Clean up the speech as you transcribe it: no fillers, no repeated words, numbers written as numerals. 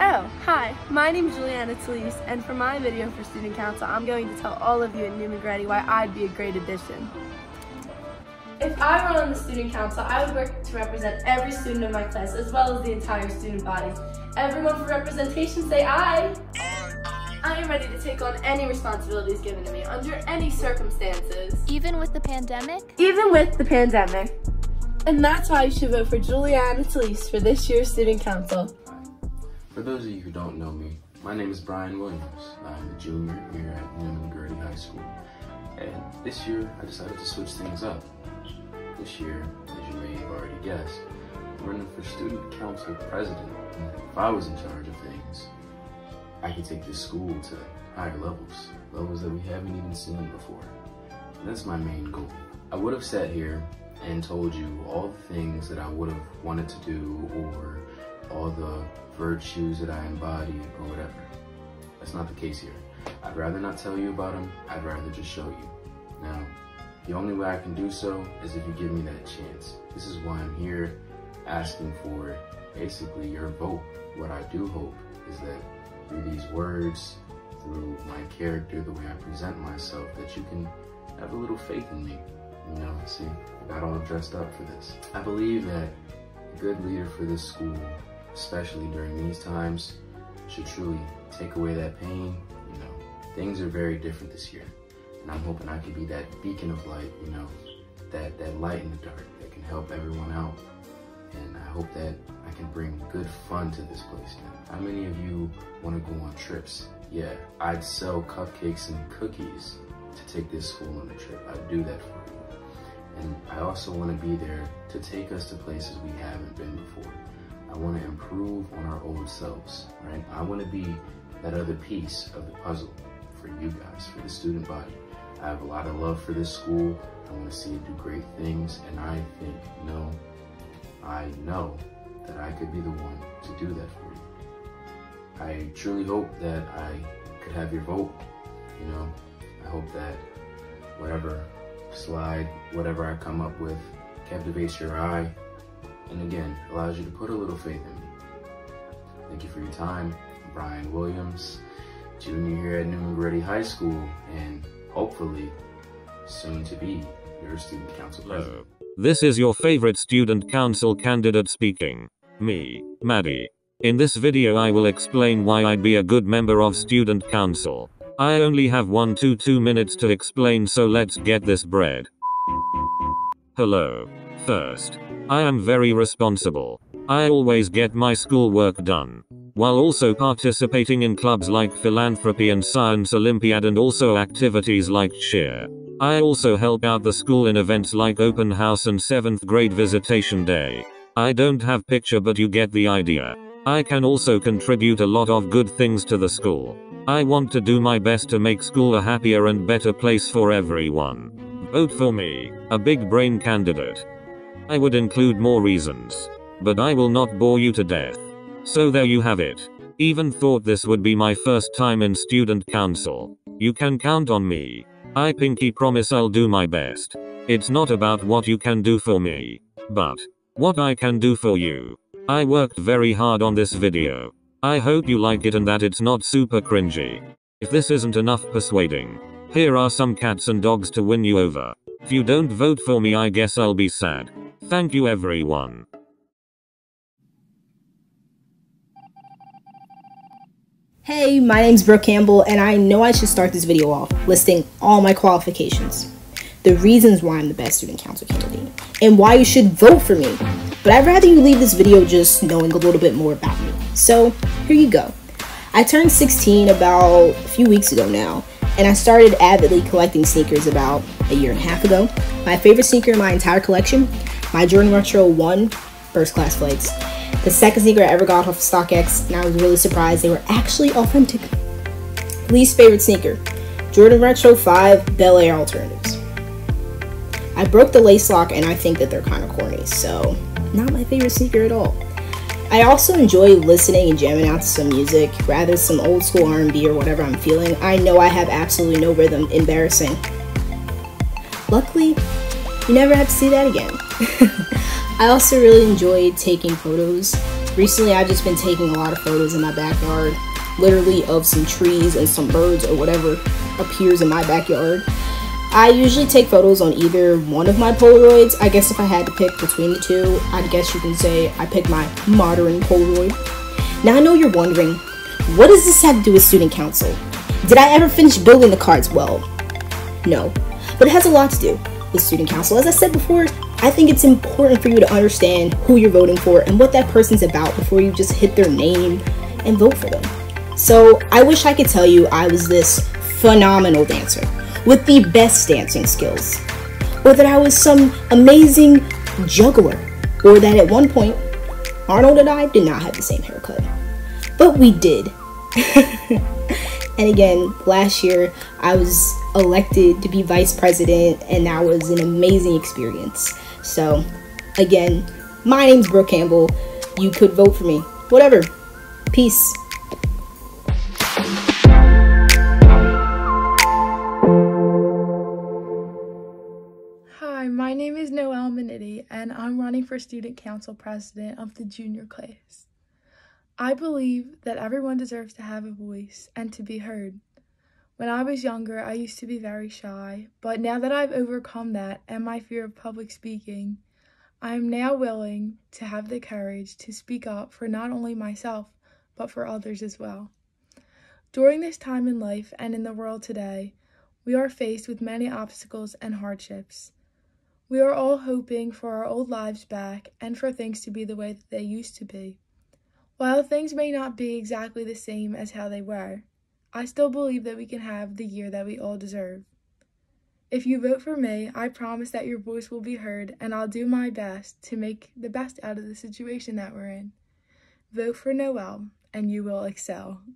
Oh, hi, my name is Juliana Talise, and for my video for Student Council, I'm going to tell all of you at Newman Grady why I'd be a great addition. If I were on the Student Council, I would work to represent every student of my class, as well as the entire student body. Everyone for representation say aye. I am ready to take on any responsibilities given to me, under any circumstances. Even with the pandemic? Even with the pandemic. And that's why you should vote for Juliana Talise for this year's Student Council. For those of you who don't know me, my name is Brian Williams. I'm a junior here at Newman Grady High School. And this year, I decided to switch things up. This year, as you may have already guessed, I'm running for Student Council President. If I was in charge of things, I could take this school to higher levels that we haven't even seen before. And that's my main goal. I would have sat here and told you all the things that I would have wanted to do, or all the virtues that I embody, or whatever. That's not the case here. I'd rather not tell you about them. I'd rather just show you. Now, the only way I can do so is if you give me that chance. This is why I'm here, asking for basically your vote. What I do hope is that through these words, through my character, the way I present myself, that you can have a little faith in me. You know, see, I got all dressed up for this. I believe that a good leader for this school, especially during these times, should truly take away that pain. You know, things are very different this year, and I'm hoping I can be that beacon of light, you know, that light in the dark that can help everyone out. And I hope that I can bring good fun to this place now. How many of you want to go on trips? Yeah, I'd sell cupcakes and cookies to take this school on a trip. I'd do that for you. And I also want to be there to take us to places we haven't been before. I want to improve on our old selves, right? I want to be that other piece of the puzzle for you guys, for the student body. I have a lot of love for this school. I want to see it do great things, and I know that I could be the one to do that for you. I truly hope that I could have your vote. You know, I hope that whatever I come up with captivates your eye, and again, allows you to put a little faith in me. Thank you for your time. I'm Brian Williams, junior here at Newman Grady High School, and hopefully soon to be your student council president. This is your favorite student council candidate speaking. Me, Maddie. In this video I will explain why I'd be a good member of student council. I only have 1 to 2 minutes to explain, so let's get this bread. Hello. First, I am very responsible. I always get my schoolwork done, while also participating in clubs like philanthropy and science olympiad, and also activities like cheer. I also help out the school in events like open house and 7th grade visitation day. I don't have picture, but you get the idea. I can also contribute a lot of good things to the school. I want to do my best to make school a happier and better place for everyone. Vote for me, a big brain candidate. I would include more reasons, but I will not bore you to death. So there you have it. Even thought this would be my first time in student council. You can count on me. I pinky promise I'll do my best. It's not about what you can do for me, but what I can do for you. I worked very hard on this video. I hope you like it and that it's not super cringy. If this isn't enough persuading, here are some cats and dogs to win you over. If you don't vote for me, I guess I'll be sad. Thank you everyone. Hey, my name's Brooke Campbell, and I know I should start this video off listing all my qualifications, the reasons why I'm the best student council candidate, and why you should vote for me. But I'd rather you leave this video just knowing a little bit more about me. So here you go. I turned 16 about a few weeks ago now, and I started avidly collecting sneakers about a year and a half ago. My favorite sneaker in my entire collection, my Jordan Retro 1 first class flights. The second sneaker I ever got off of StockX, and I was really surprised they were actually authentic. Least favorite sneaker, Jordan Retro 5 Bel Air Alternatives. I broke the lace lock, and I think that they're kind of corny, so not my favorite sneaker at all. I also enjoy listening and jamming out to some music, rather some old school R&B or whatever I'm feeling. I know I have absolutely no rhythm, embarrassing. Luckily, you never have to see that again. I also really enjoy taking photos Recently, I've just been taking a lot of photos in my backyard, literally of some trees and some birds or whatever appears in my backyard. I usually take photos on either one of my Polaroids. I guess if I had to pick between the two, I guess you can say I picked my modern Polaroid. Now I know you're wondering, what does this have to do with student council? Did I ever finish building the cards? Well, no, but it has a lot to do with student council. As I said before, I think it's important for you to understand who you're voting for and what that person's about before you just hit their name and vote for them. So I wish I could tell you I was this phenomenal dancer with the best dancing skills, or that I was some amazing juggler, or that at one point Arnold and I did not have the same haircut. But we did. And again, last year I was elected to be vice president, and that was an amazing experience. So again, my name's Brooke Campbell. You could vote for me. Whatever. Peace. Hi, my name is Noelle Manitti, and I'm running for student council president of the junior class. I believe that everyone deserves to have a voice and to be heard. When I was younger, I used to be very shy, but now that I've overcome that and my fear of public speaking, I am now willing to have the courage to speak up for not only myself, but for others as well. During this time in life and in the world today, we are faced with many obstacles and hardships. We are all hoping for our old lives back and for things to be the way that they used to be. While things may not be exactly the same as how they were, I still believe that we can have the year that we all deserve. If you vote for me, I promise that your voice will be heard, and I'll do my best to make the best out of the situation that we're in. Vote for Noelle, and you will excel.